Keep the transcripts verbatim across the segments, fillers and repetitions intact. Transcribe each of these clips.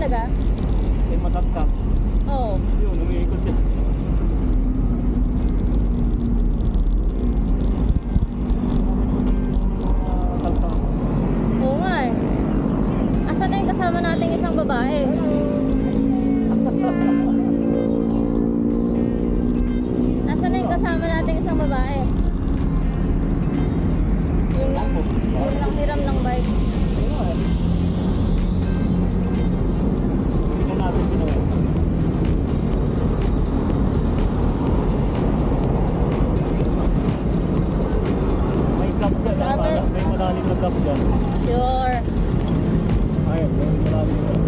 talaga? May matagtag. Oo. Yun, umiikot yan. Oo nga eh. Asan na yung kasama nating isang babae? Asan na yung kasama nating isang babae? Yung, yung nanghiram ng bike. Hindi na natin ginawa. May club dyan. May malalim na club dyan. Sure. Ayun, may malalim na.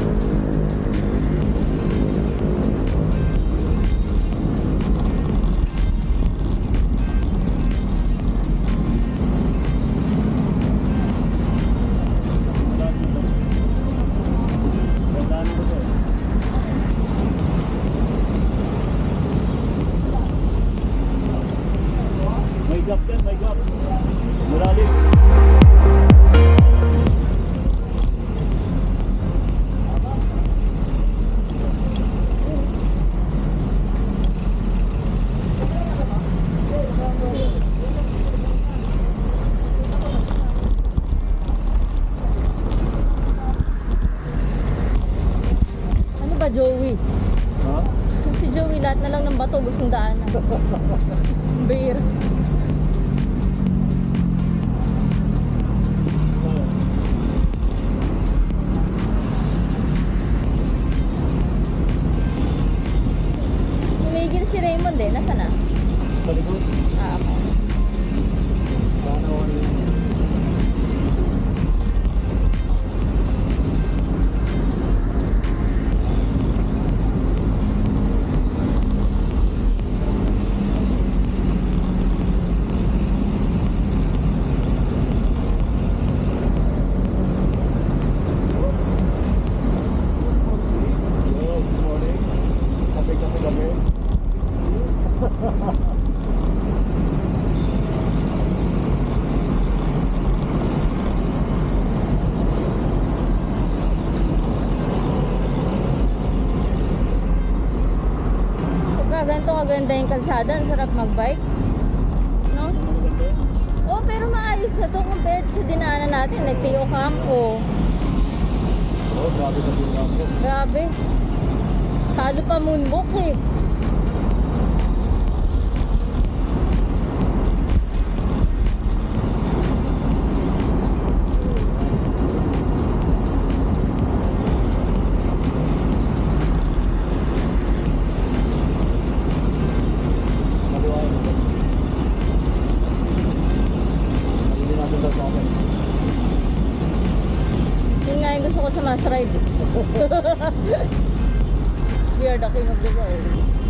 Joey. Ha? Si Joey, lahat na lang ng bato gustong daanan. Beer. Tumigil si Raymond eh. Nasaan na? Sa likod. Ah, ako. Paano ako rin? Ganito kaganda yung kalsada, ang sarap magbike, no? Oh, pero maayos na to compared sa dinaanan natin, like Teo Campo. Oh, grabe sa Teo Campo. Grabe. Talo pa moonwalk eh. Mas ride. We are the king of the world.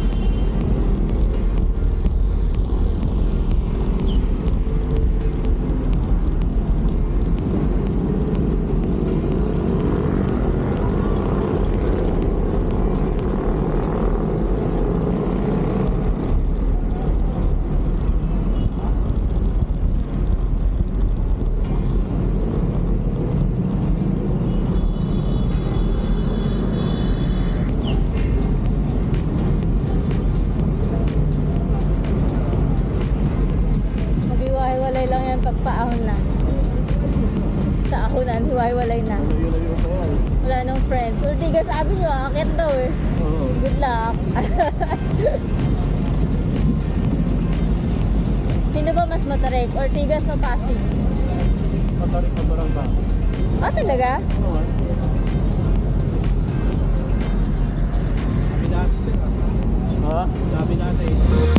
Pagpaahon na. Sa ahonan, hiwa-hiwalay na. Wala nang friends. Ortigas, sabi nyo, akit daw eh. Good luck. Sino ba mas matarik? Ortigas o Pasig? Matarik na barangay. Ah, talaga? Oo. Sabi natin sila. Ha? Sabi natin.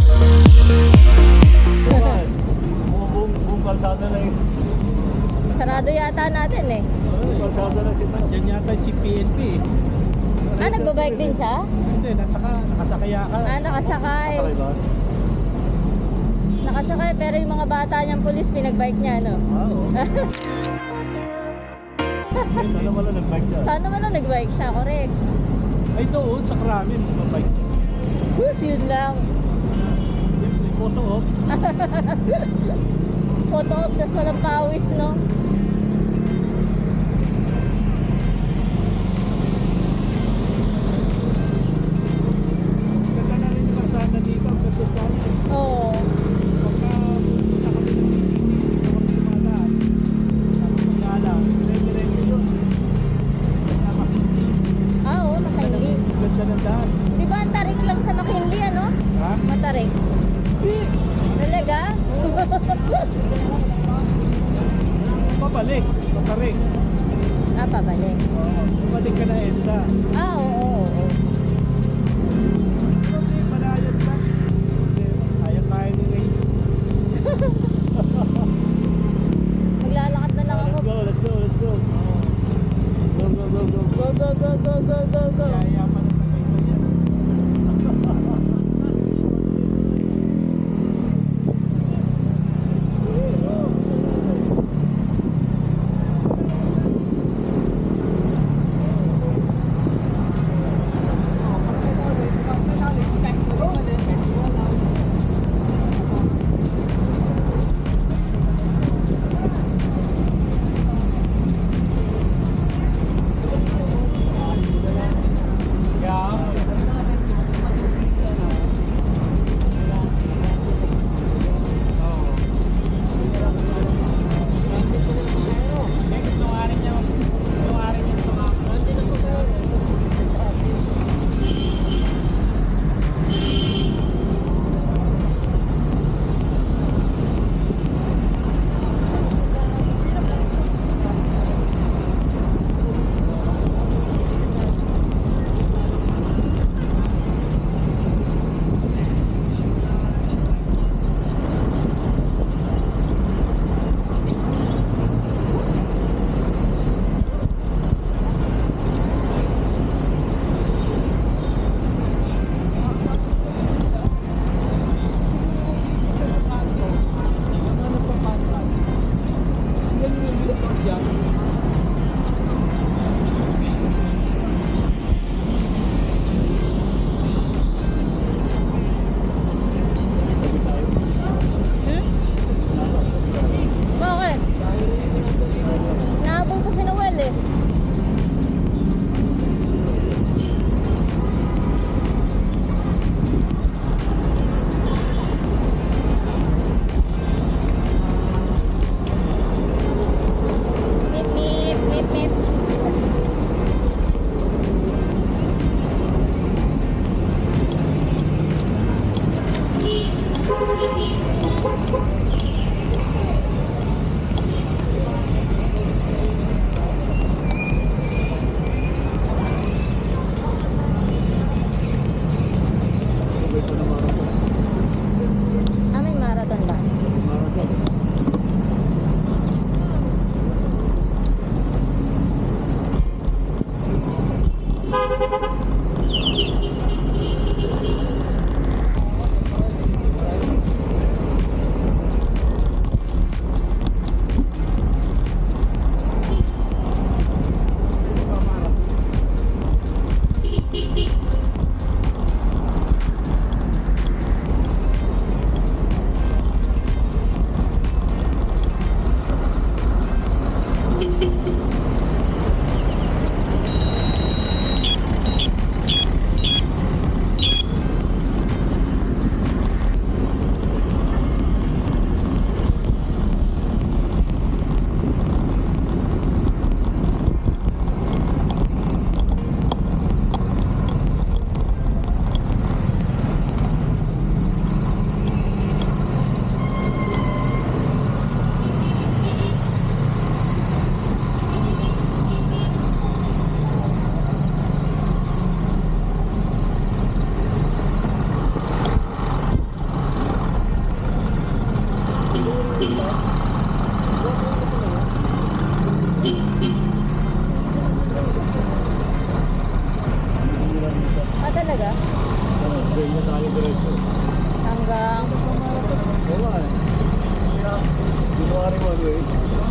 Buong kalsada na yun. Sarado yata natin eh. Buong kalsada na siya. Diyan yata si P N P eh. Ah, nag-bike din siya? Hindi, nasaka, nakasakay ka. Ah, nakasakay. Nakasakay ba? Nakasakay, pero yung mga bata niyang pulis, pinagbike niya, no? Oo. Sana wala nag-bike siya. Sana wala nag-bike siya, correct. Ay doon, sa Kramin, mabike. Sus, yun lang. Photo op. Photo op, tas walang pawis, no? pabalik. Pasaring. Ah, pabalik. Oo. Pabalik ka na EDSA. Ah, oo, oo, oo. Hindi, malayas lang. Hindi, kaya-kaya ni Ray. Maglalakad na lang ako. Let's go, let's go, let's go. Go, go, go, go. Go, go, go, go, go, go, go. Kaya pa na sa ito niya. Hmm? Bakit? Nahabol ko si Noel eh. Mip, mip, mip, mip. Ah, may marathon ba? Ah, talaga? Doon na tayo diretso. Hanggang... Wala eh. January one way.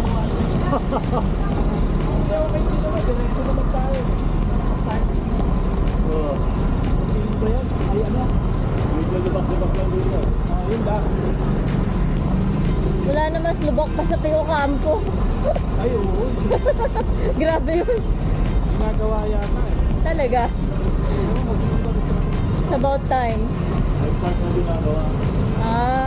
Oo. Ito yan. Ay, ano? Medyo lubak-lubak lang dito. Ah, yun lang. Wala na mas lubak pa sa Pio Campo. Ay, oo. Grabe yun. Ginagawa yata eh. Talaga. It's about time. Ay, park na ginagawa. Ah.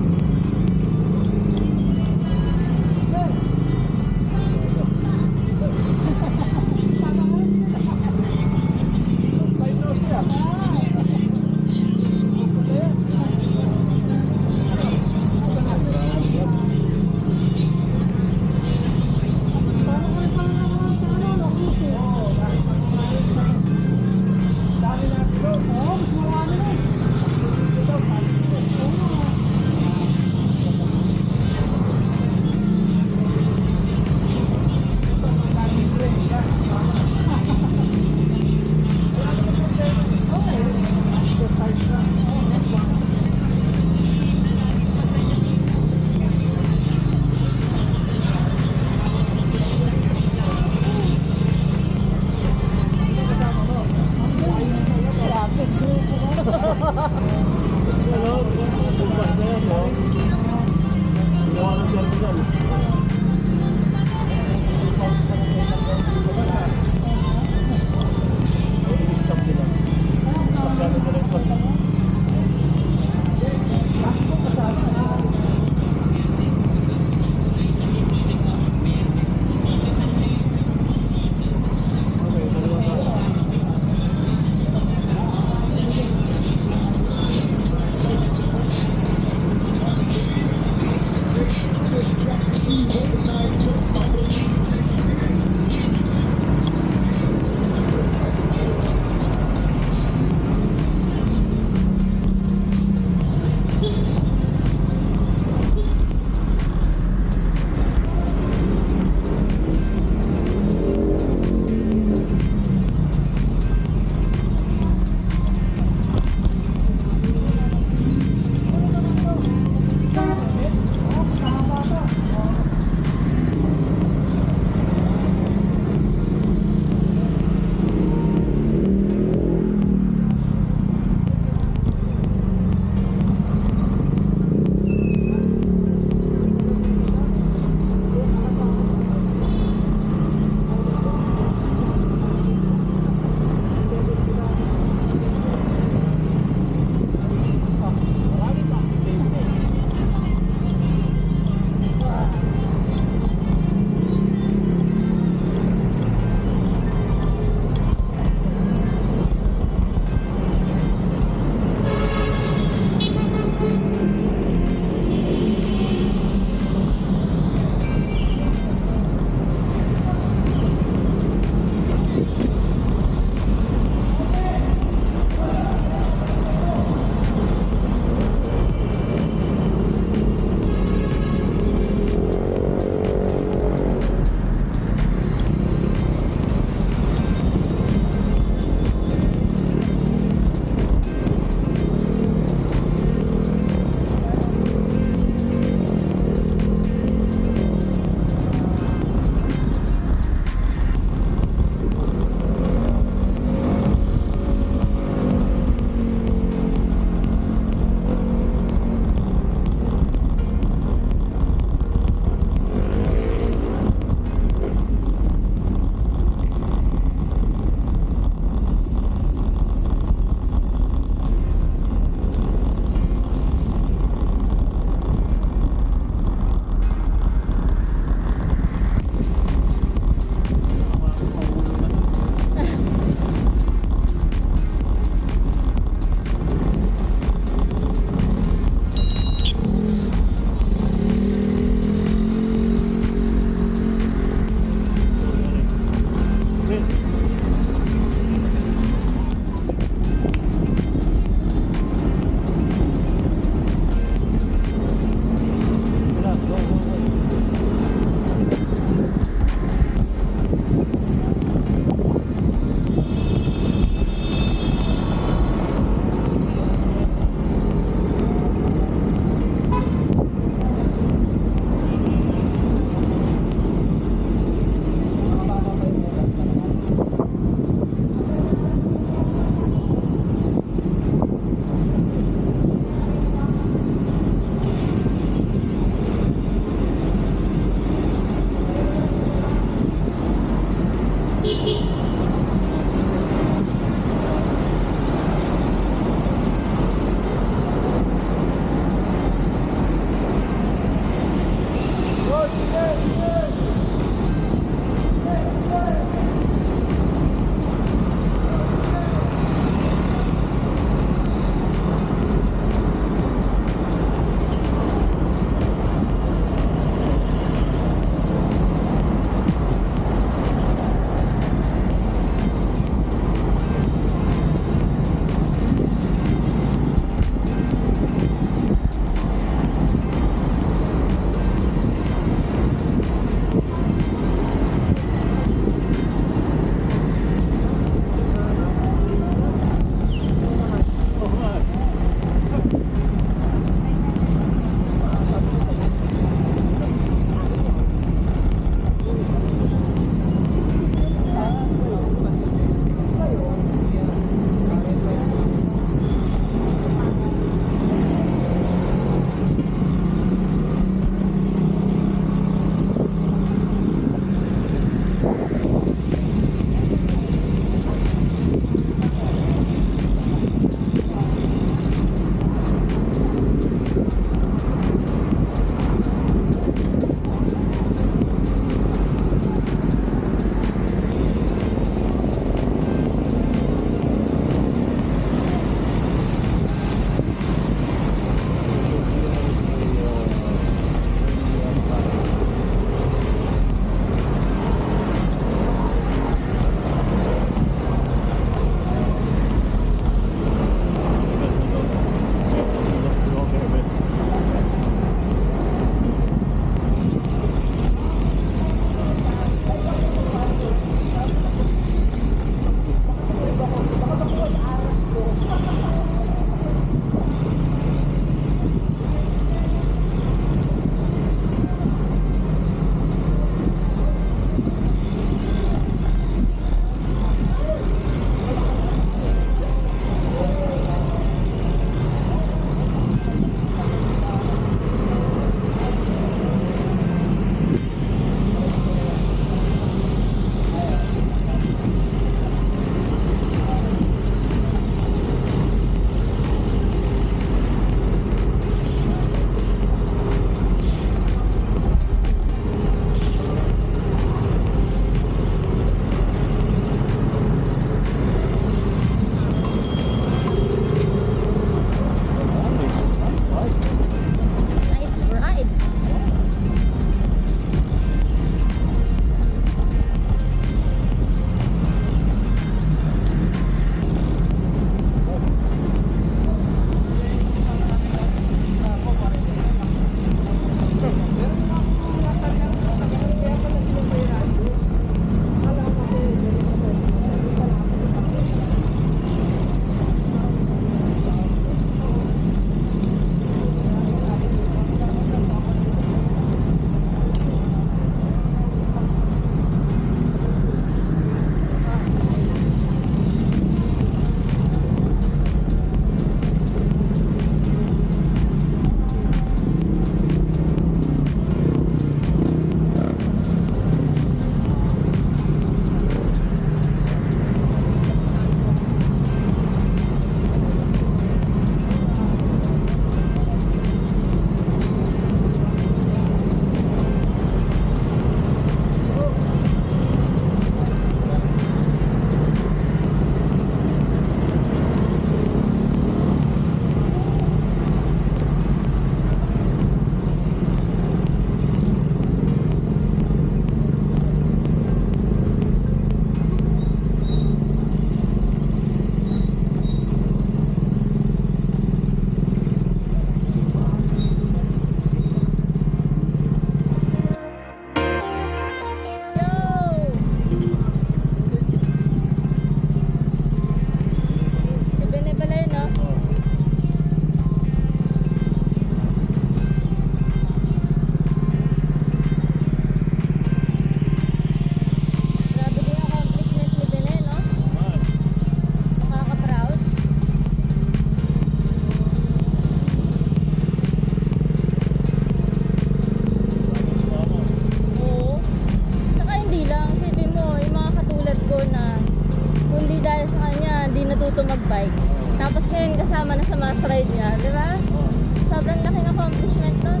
natuto mag-bike. Tapos ngayon kasama na sa mass ride niya, di ba? Oo. Sobrang laking accomplishment nun.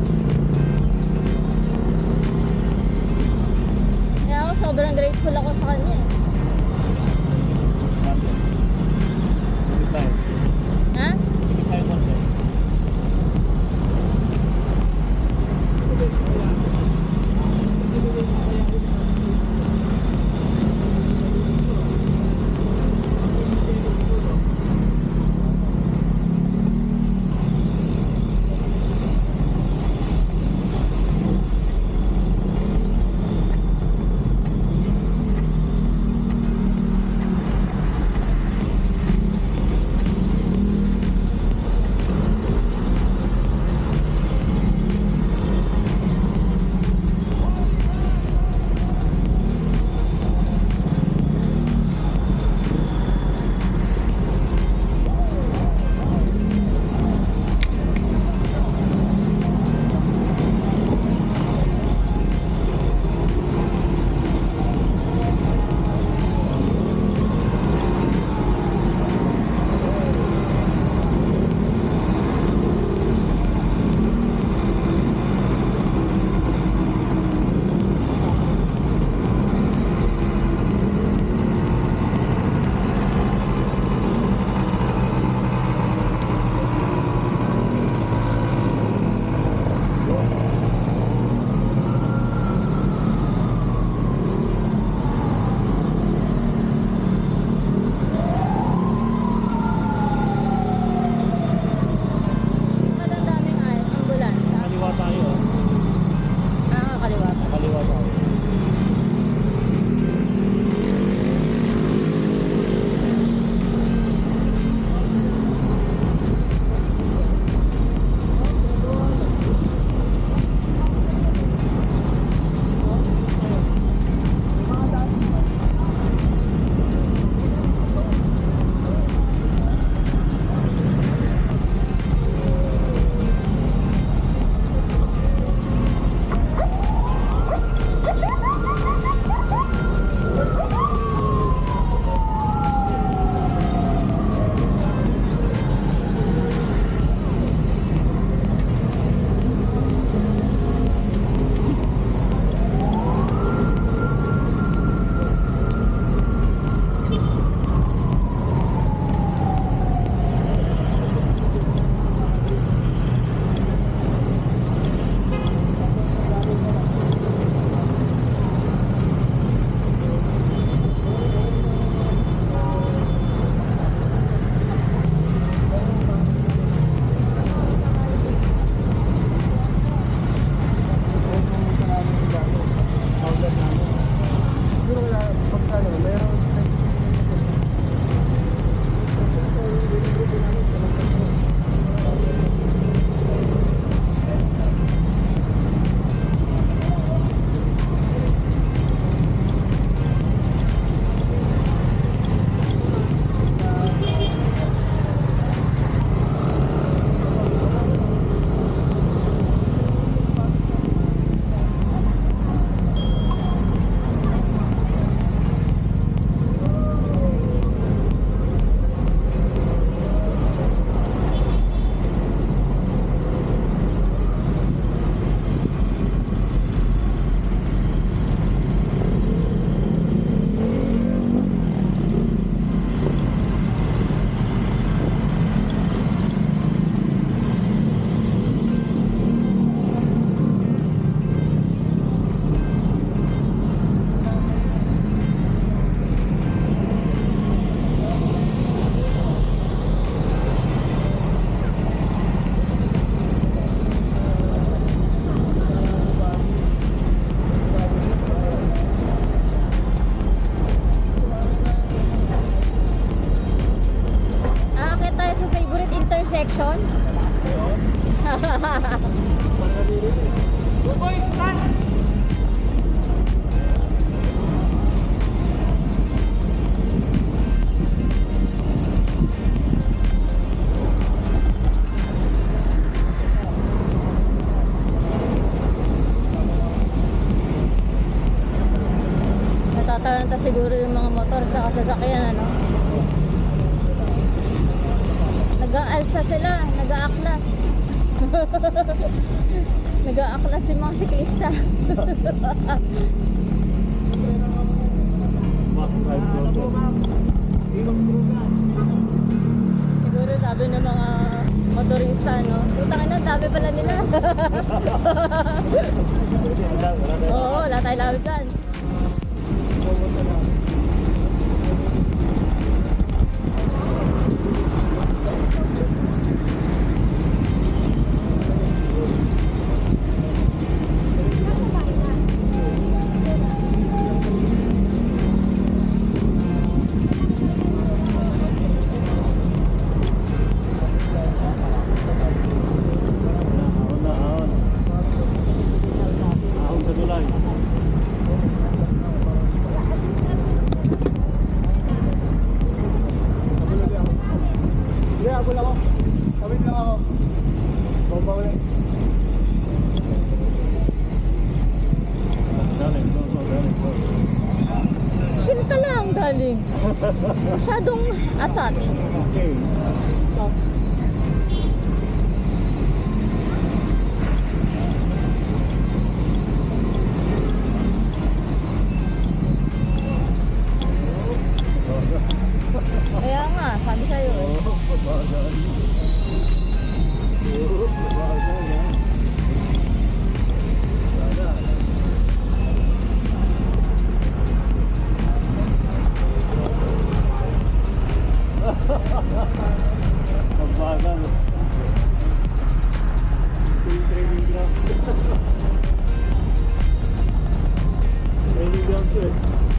Kaya ako sobrang grateful ako sa kanya eh. Sige tayo. Ha? Sige tayo konti. Tataranta siguro yung mga motor sa sasakyan, ano? Nag-aalsa sila, nag-aaklas. Nag-aaklas yung mga siklista. Siguro sabi ng mga motorista, no? Putang ina, dami pala nila. Oo, wala tayo lawit dyan. Sinta lang galing. Masyadong atat. Okay. Kaya nga, sabi sa'yo eh. Magbagal. Training ground. Training ground to eh.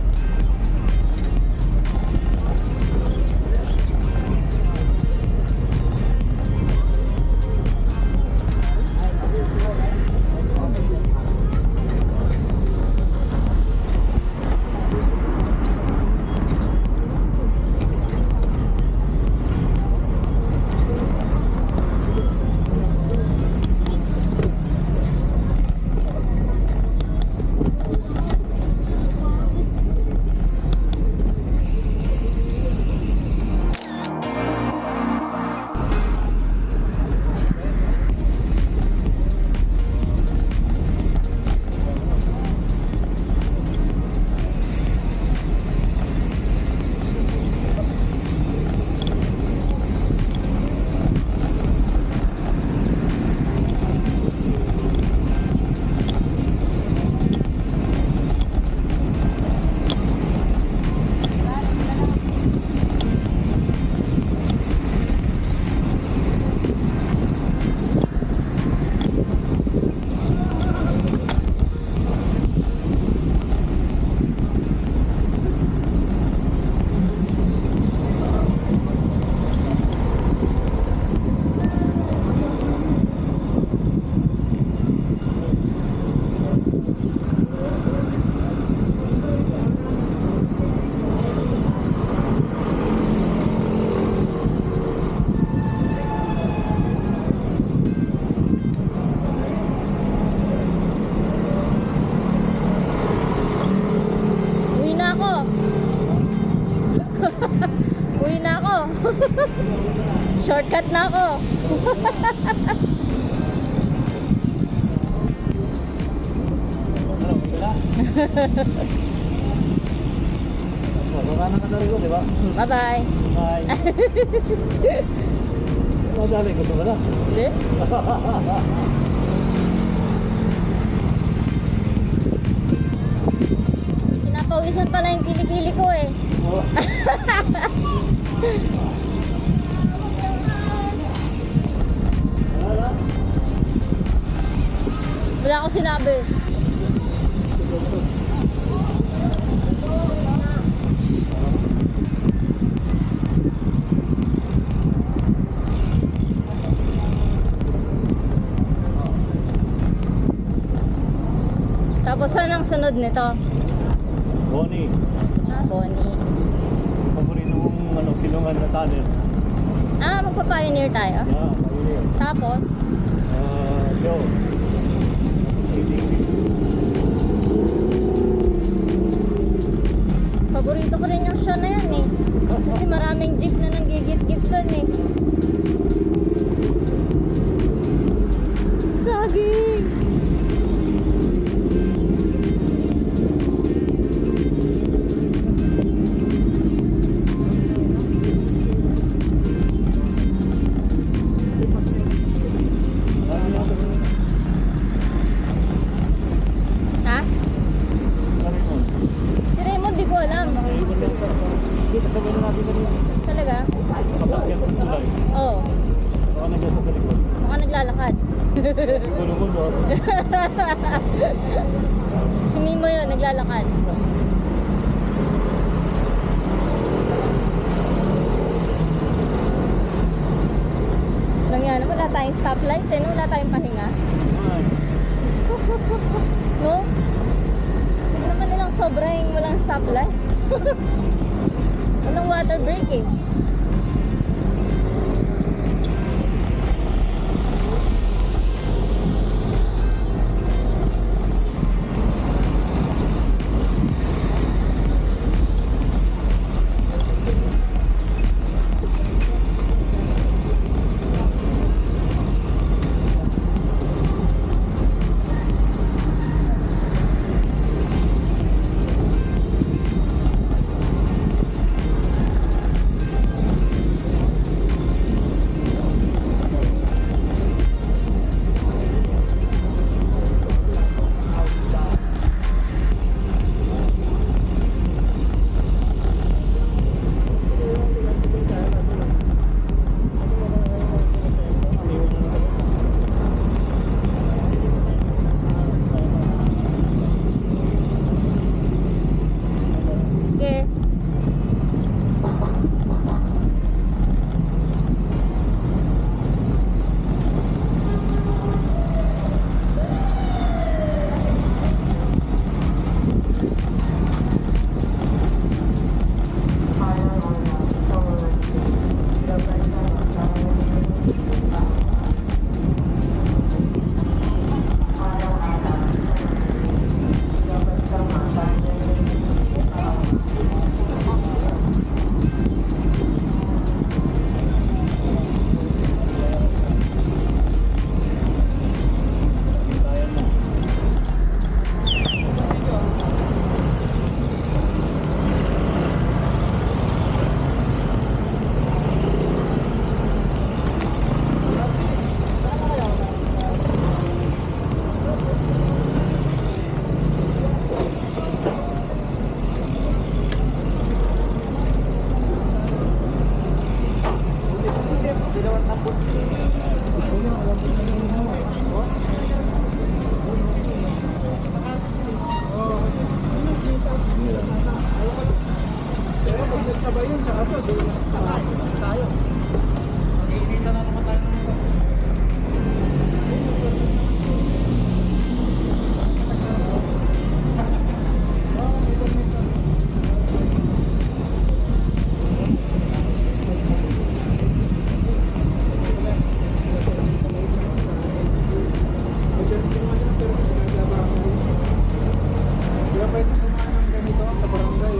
Shortcut na ako. Baka na kadali ko, di ba? Bye-bye. Bye. Madali ko ito ba na? Hindi. Pinapawisan pala yung kilikili ko eh. Oh. Wala akong sinabi. Tapos saan ang sunod nito? Bonnie. Ah, Bonnie. Paborito mong ano, silungan na tunnel. Ah, magpa-pioneer tayo? Yeah, pioneer. Tapos? Ah, Joe. Paborito ko rin yung show na yan eh. Kasi maraming jeep na nanggigit-git doon eh. sabi ko rin. Talaga? Kapag yan ang tulay. Oo. Baka nandiyan sa likod. Baka naglalakad. Gulo-gulo. Si Mimo yun, naglalakad. Lang yan, wala tayong stoplight eh, no? Wala tayong pahinga. Ay. No? Hindi naman nilang sobrang walang stoplight. Walang water break eh. Sabay yun, tsaka ito, di tayo. Mag-iinitan na naman tayo. Kaya pwede kumain ng ganito sa barangay.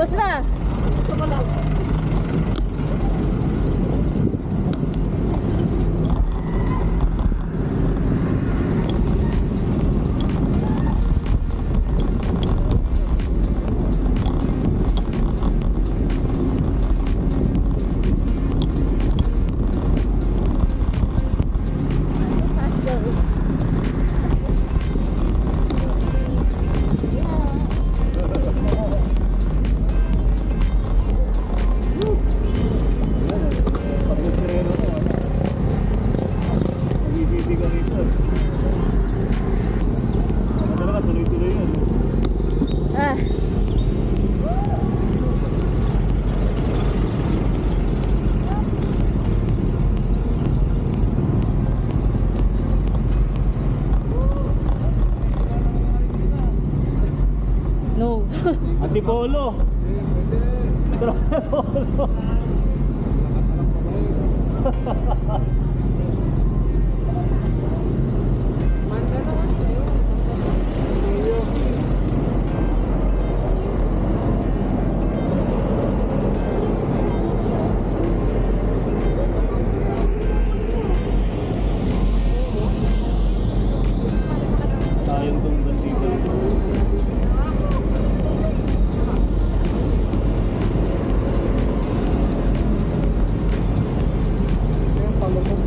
Tapos na. Ah. No. Antipolo. Antipolo. Tayong tunggan dito. Yung palubog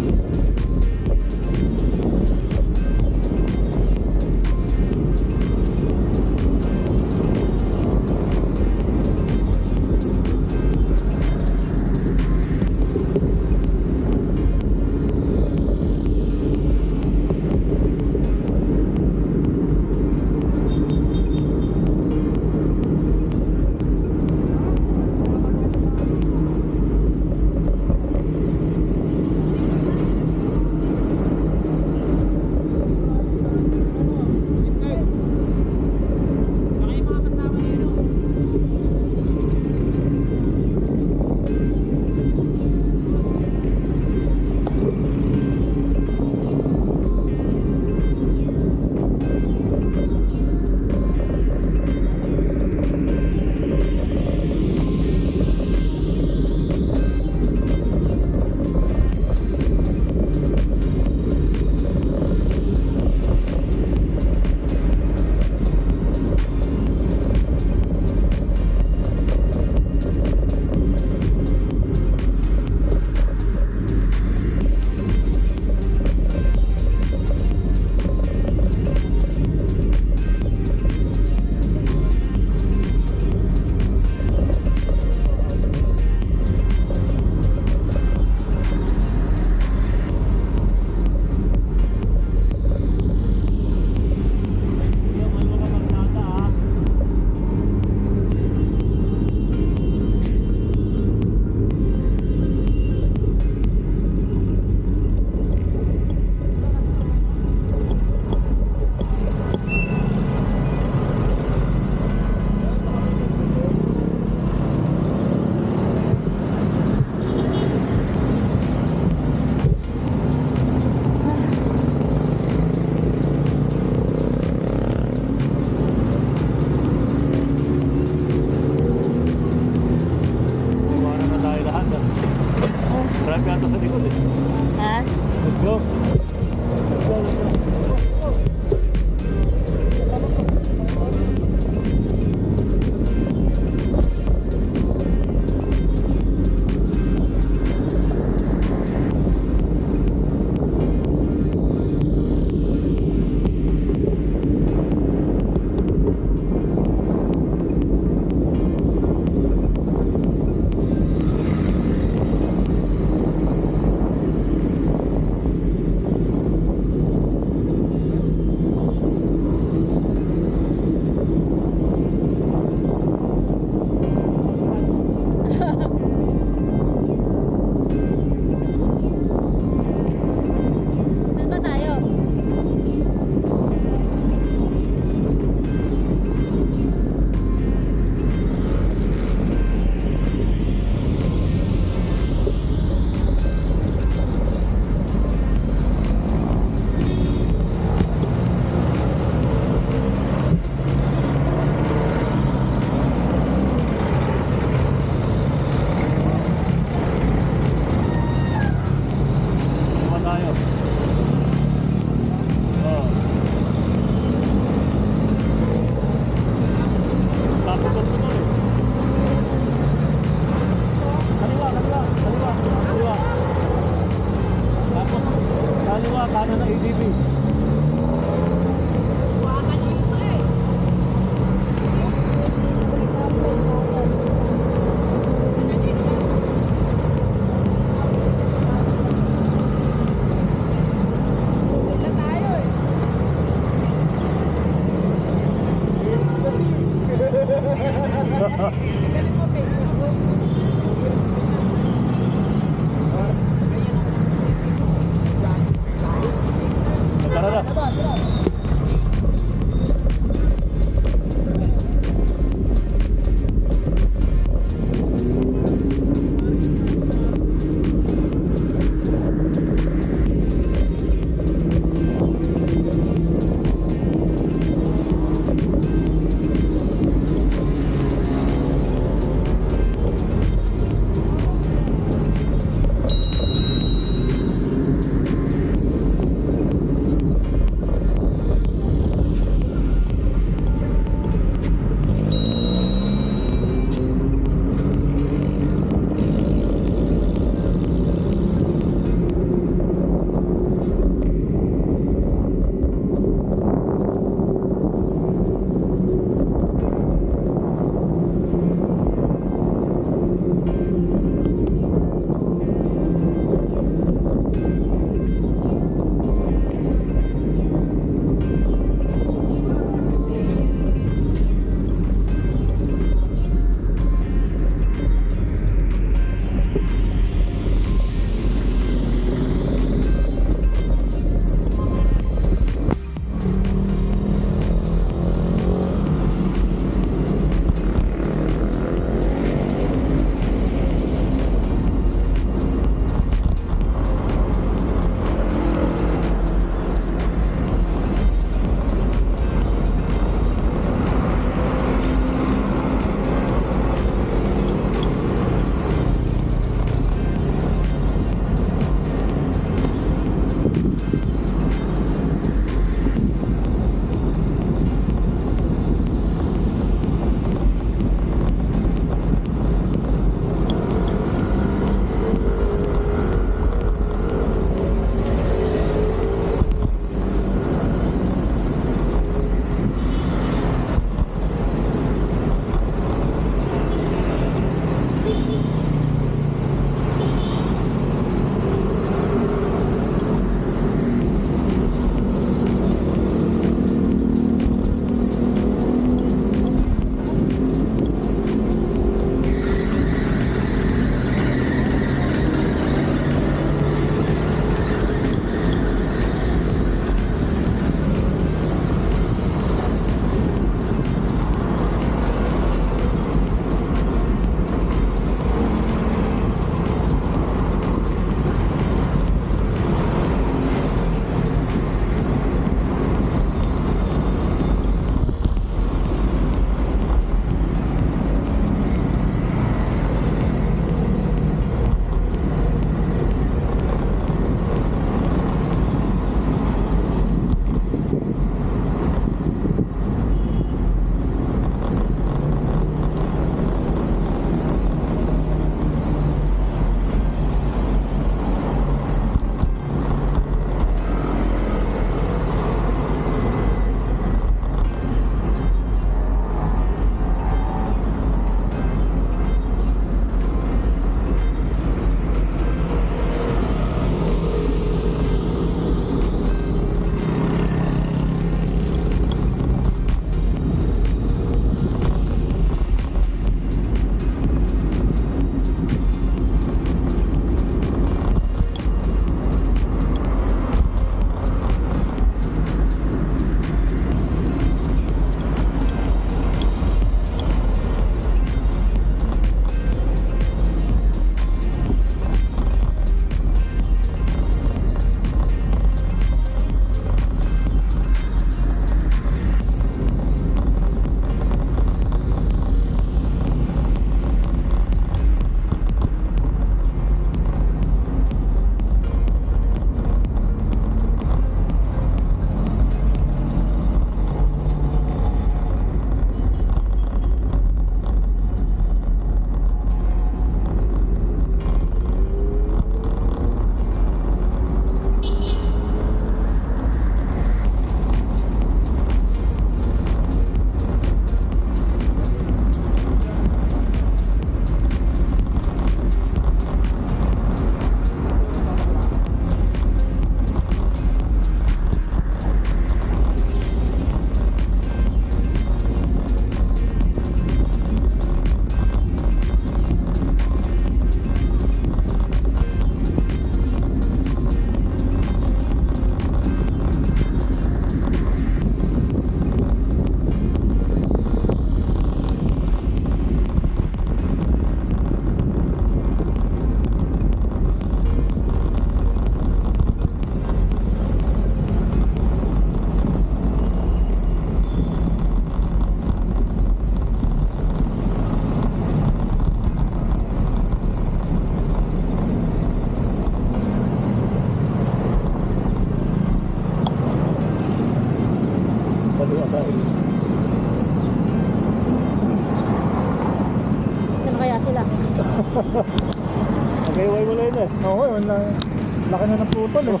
Nag-iway mo na yun eh. Oo, wala. Laki na ng putol eh.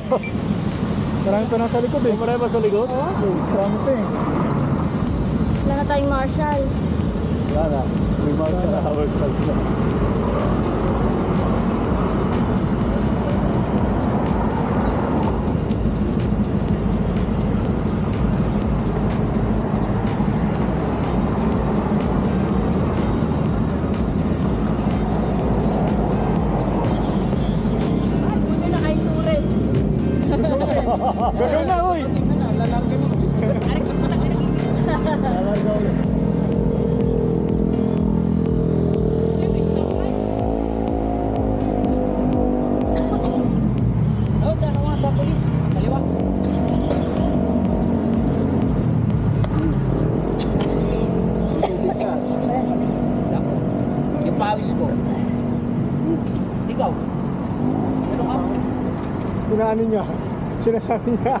Marami pa nasa likod eh. Marami pa sa likod? Oo, marami pa eh. Wala na tayong marshal. Wala na. May marshal na Howard Stars na. Gagawin na, uy! Lalarga mo. Lalarga ulit. Oh, dalawa sa polis. Kaliwa. Yung pawis ko. Ikaw. Ano ka? Pinaano niya? Sinasabi niya.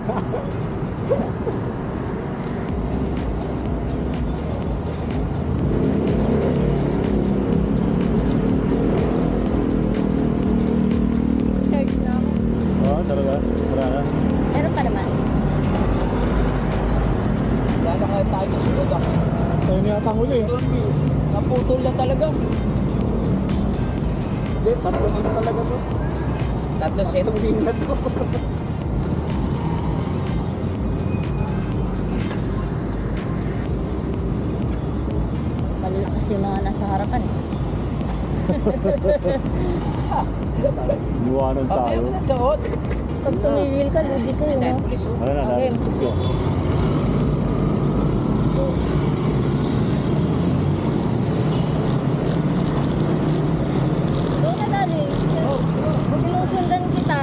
Search na ako. Oo, talaga. Wala na. Meron pa naman. Wala na kaya tayo sa sunod ako. Tayo niya atang uli eh. Naputol na talaga. Hindi, tatlo ano talaga to. Tatlo set. Tatlong linya to. Malalakas yung mga nasa harapan eh. Iwanan Pabaya tayo. mo na suot. Pag tumigil ka, ludi kayo, Tayo no? pulis oh. Ayun na, Okay. let's go. Doon na, darling. Sinusundan kita.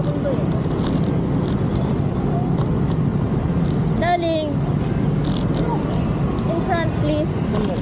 Darling. In front, please.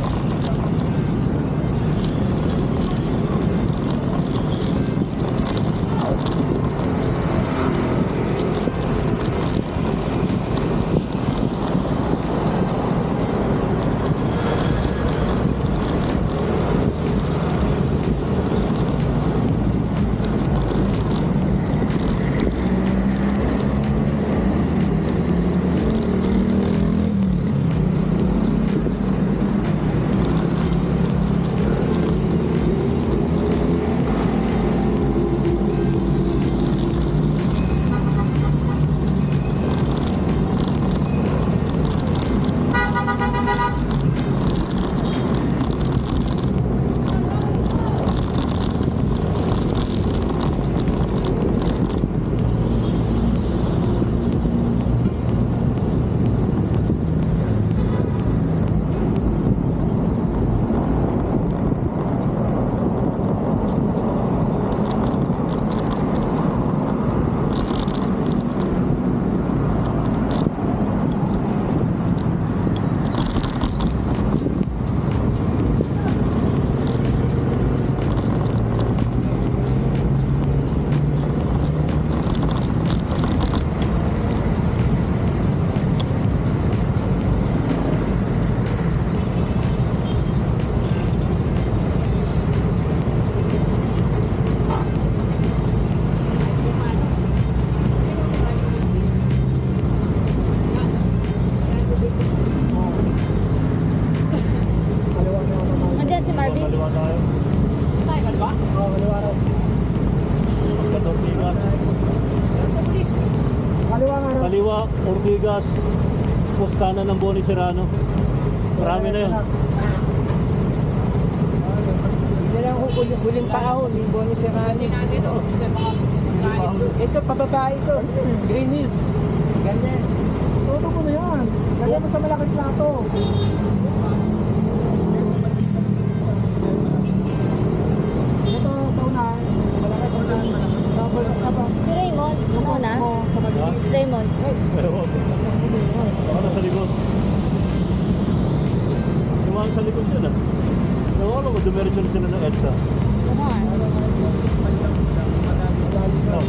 Andiyan si Marvin. Kaliwa tayo. Tayo ka ba? Oo, kaliwa raw. Ortigas. Pulis. Kaliwa nga raw. Kaliwa, Ortigas. Postana ng Boni Serrano. Marami na yun. Hindi lang kung huling, huling tao, yung bonus yung Hindi natin ito. Sa mga pagkain. Ito, pababa ito. Green Hills. Ganyan. Toto ko na yan. Lagyan mo sa malaking plato. Ito, sa unahan. Malaki ko na. Double up ba? Si Raymond. Ano na? Mo, sa maliit. Raymond. Ewan. Ano sa likod? Iwan sa likod yun ah. Ewan mo, dumiretso na sila ng EDSA. Come on. Oh.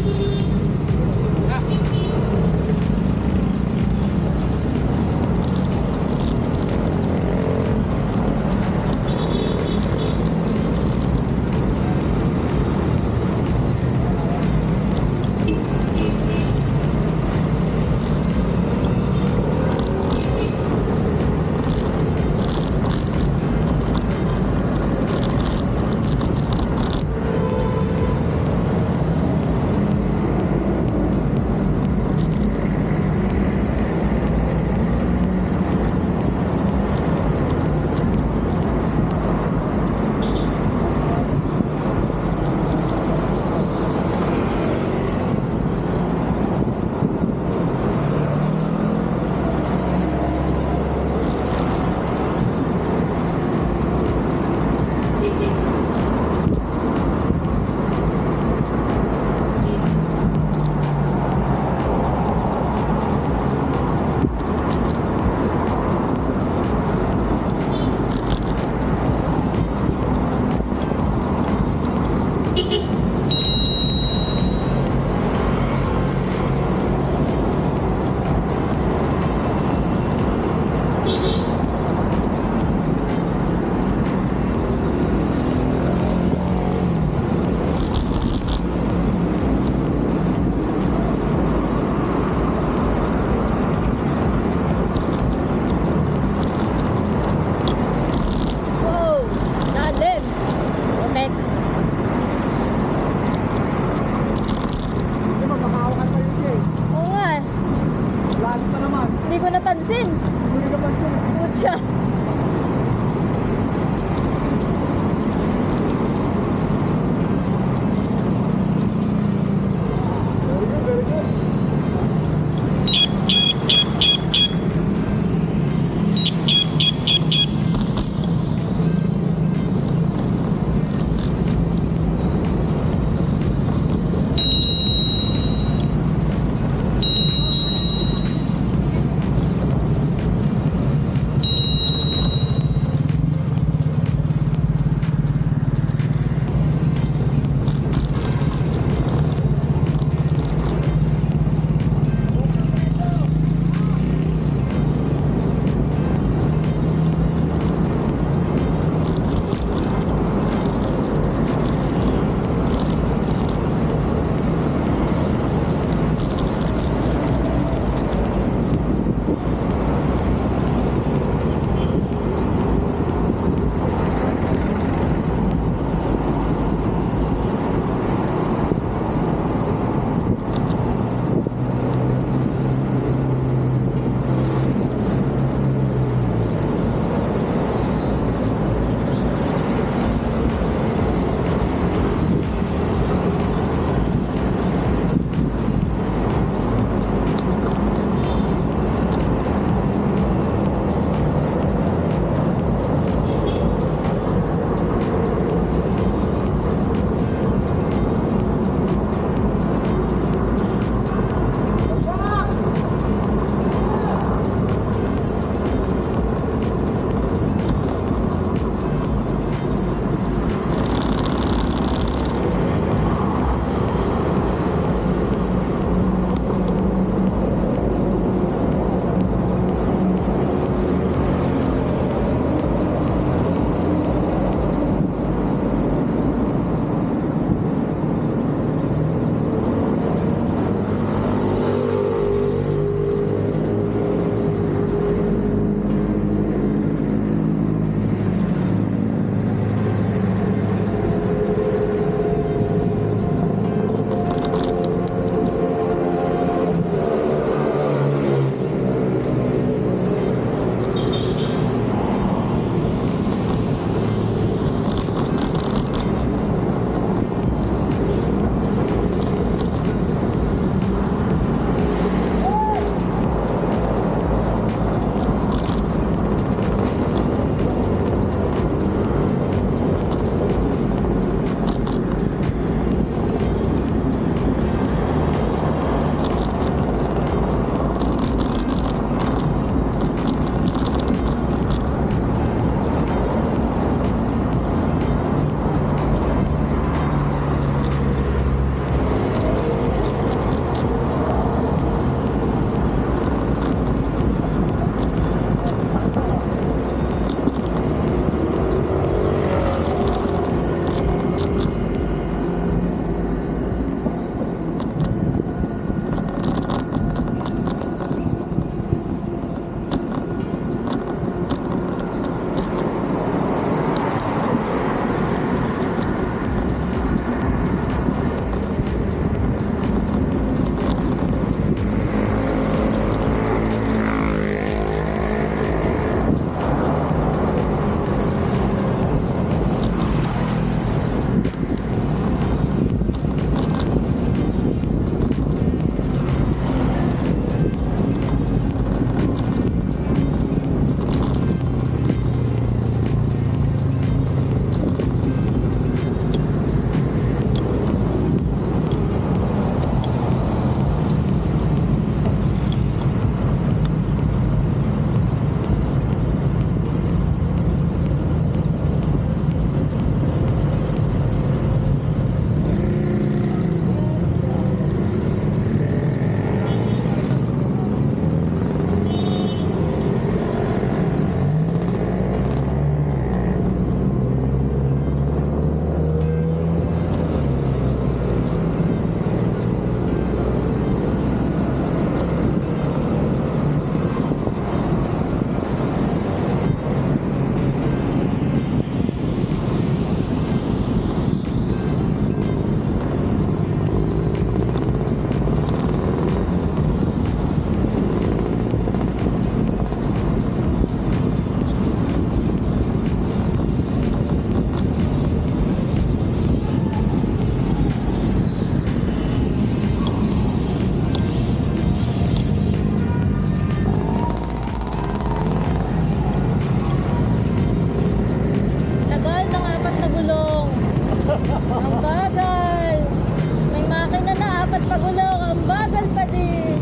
Ang bagal. May makina na apat pagulong. Ang bagal pa din.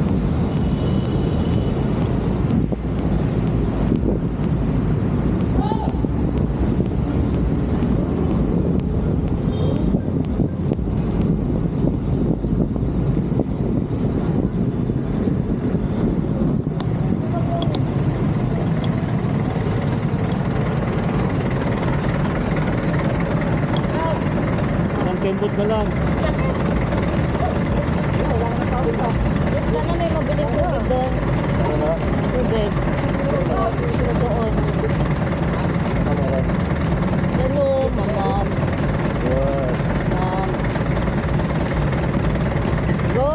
Ang kembot na lang. Sana may mabilis tubig doon. Ano? Tubig. Doon. Yan o, mamam. Wow. Mam. Go!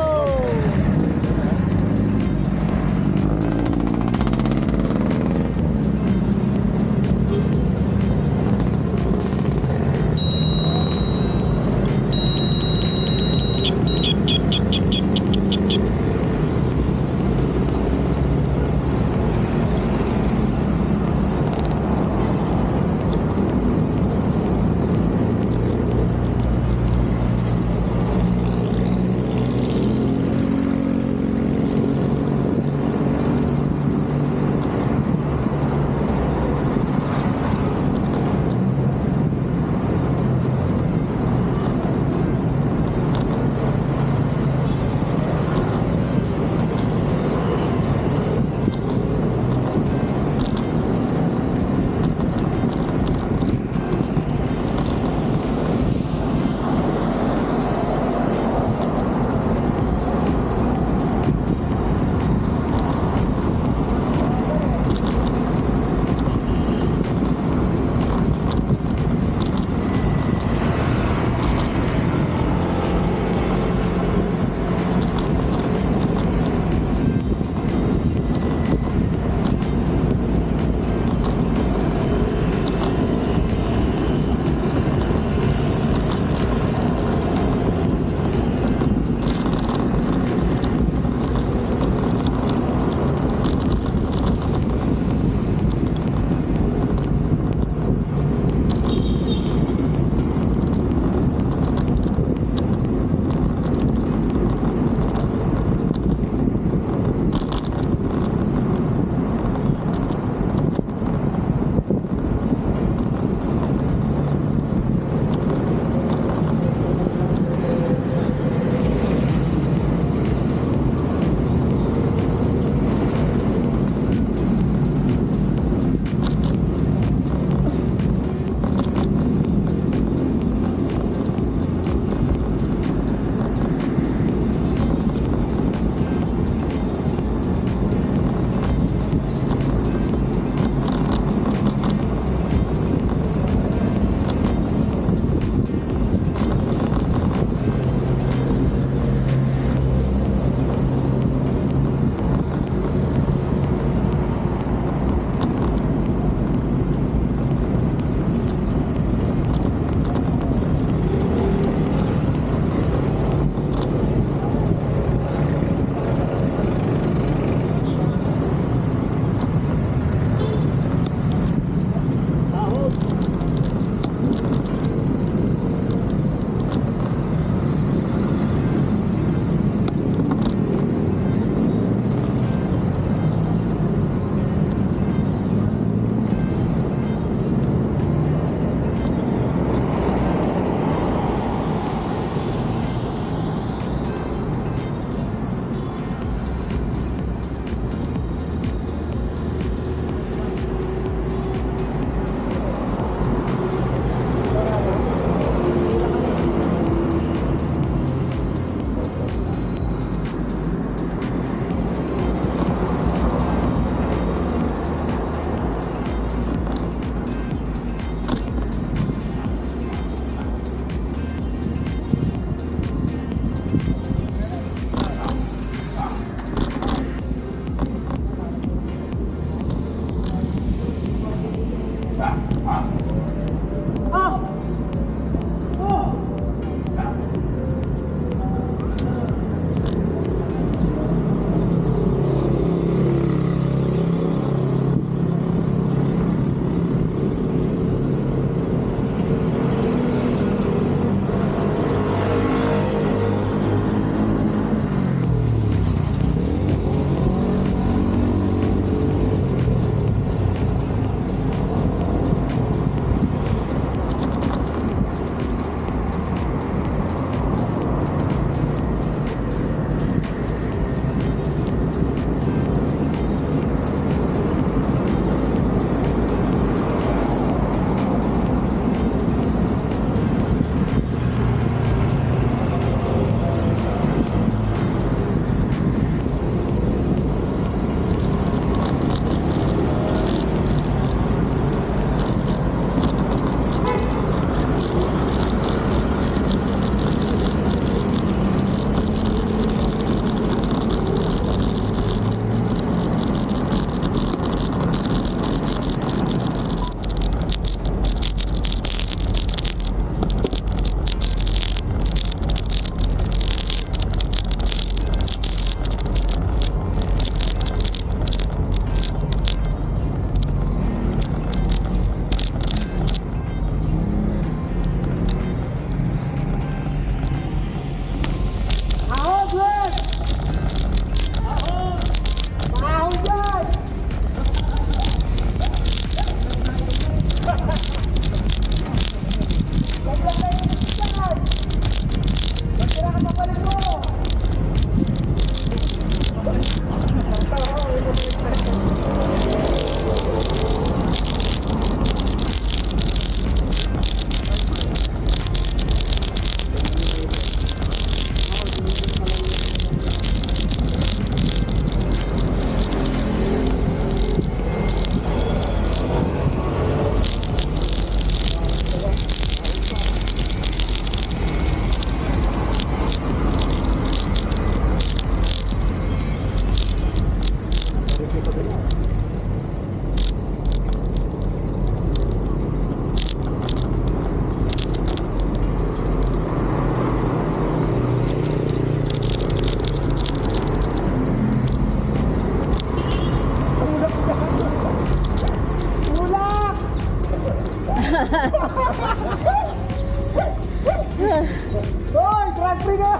free ka!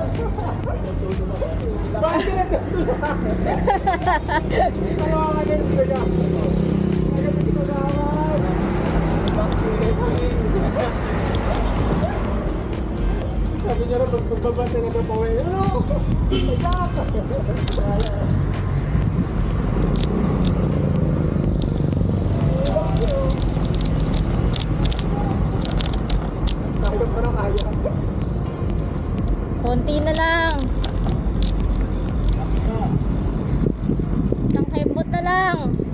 Bakit tinatulungan? Tawa ka din sila ka. Bakit tinatulungan? Bakit? Sabi niya rin, pagbabasa na ito pa uwi. Ano? Magkak! Kaya pa na kaya. Konti na lang. Isang kembot na lang.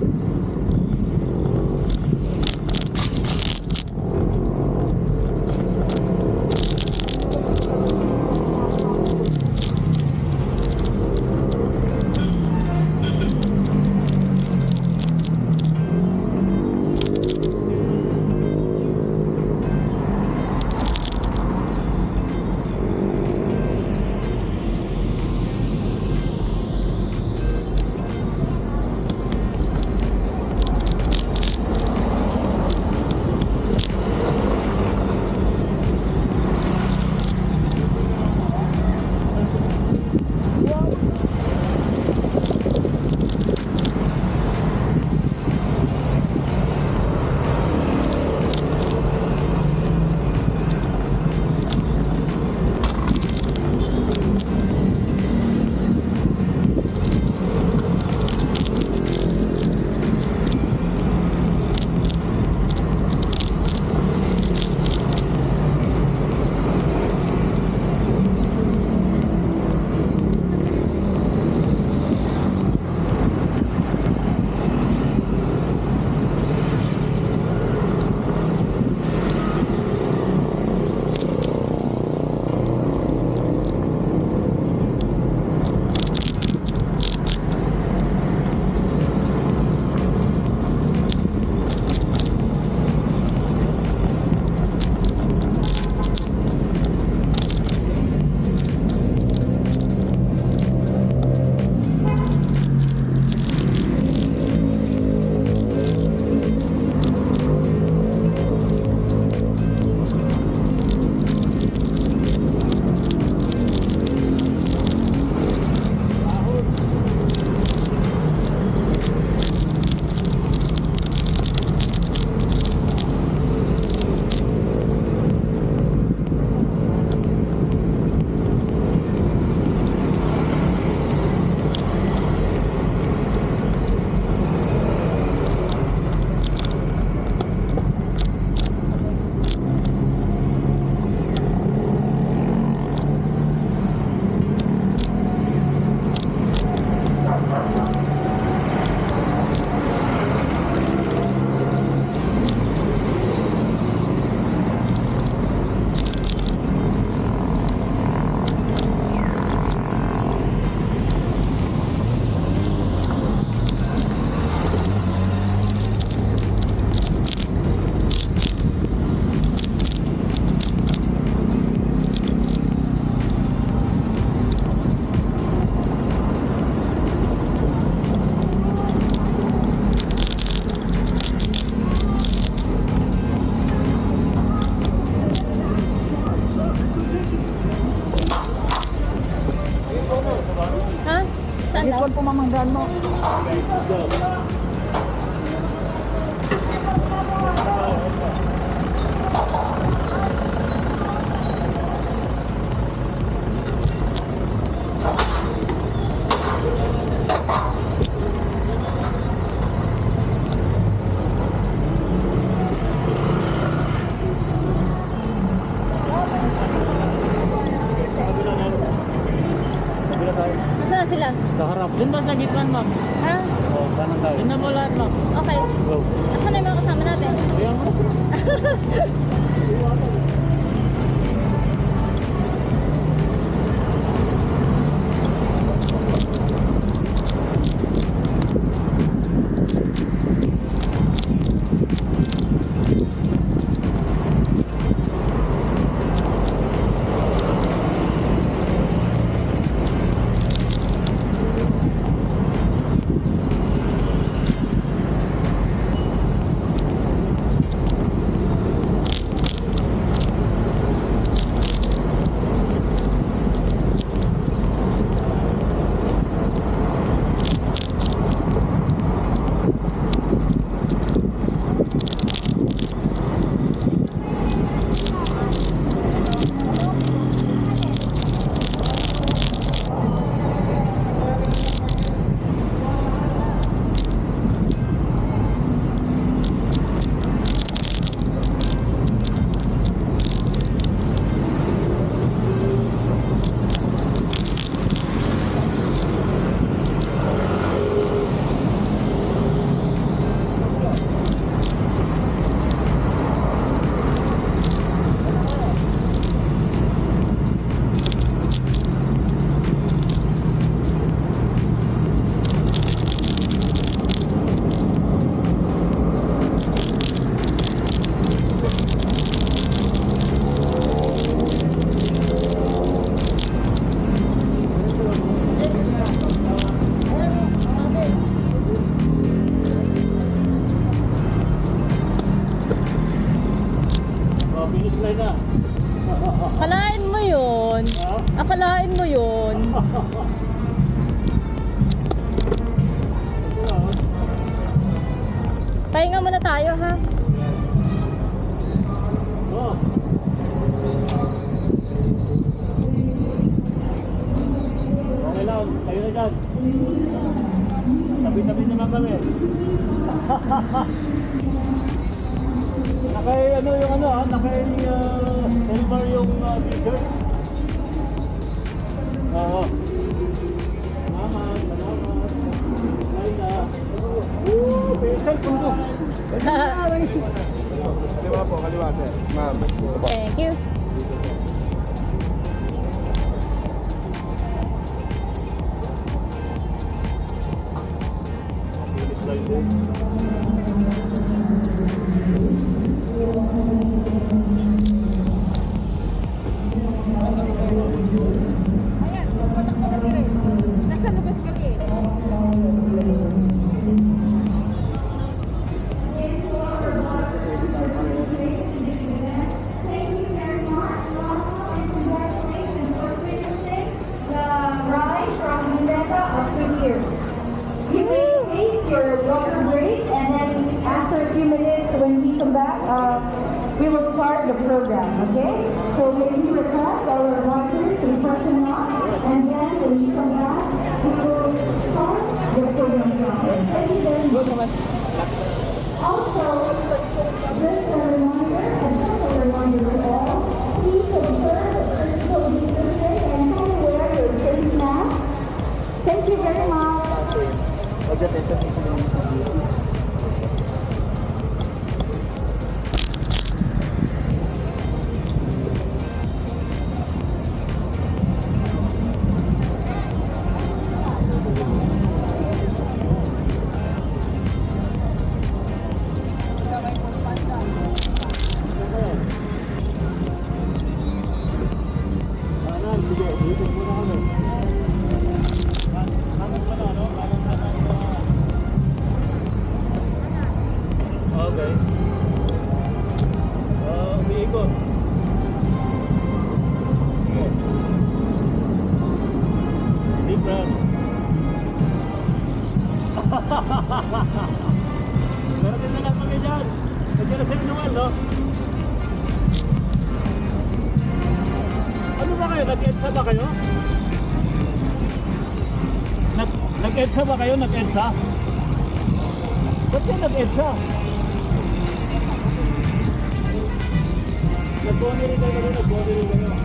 Ipon po mamanggaan mo. Nasaan sila? Sa harap. Doon ba sa gitman, ma'am? Ha? Oo, kanan tayo. Tignan mo lahat, ma'am. Okay. Go. Nasaan na yung mga kasama natin? Ayan mo. Akalain mo yun. Ha? Akalain mo yun. Pahinga muna tayo ha. Oh. Okay lang, tayo na dyan. Tabi-tabi naman kami. Nakay ano yung ano ha, nakay uh, silver yung uh, t-shirt. Oo. Salamat, salamat. Ay na. Woo! Pesal po ito. Kaliwa po, kaliwa sir. Ma'am. Thank you. Nasa labas kami. You may take your water break, and then after a few minutes, when we come back, uh, we will start the program. Okay? So maybe request our volunteers to freshen up, and then when we come back, we will start the program. Thank you very much. Also, just a reminder, and just a reminder to all, please observe the physical distancing and fully wear your face mask. Thank you very much. Kanan, sige, dito muna kami. Kanan pala, no? Kanan pala. Okay. Uh, umiikot. Deep breath. Meron na lang kami dyan. Nandiyan na si Noel, no? Ano ba kayo? Nag-edsa ba kayo? Nag Nag-edsa ba kayo? Nag-edsa? Ba't kayo nag-edsa? Nag-boni rin kayo, nag-boni rin kayo.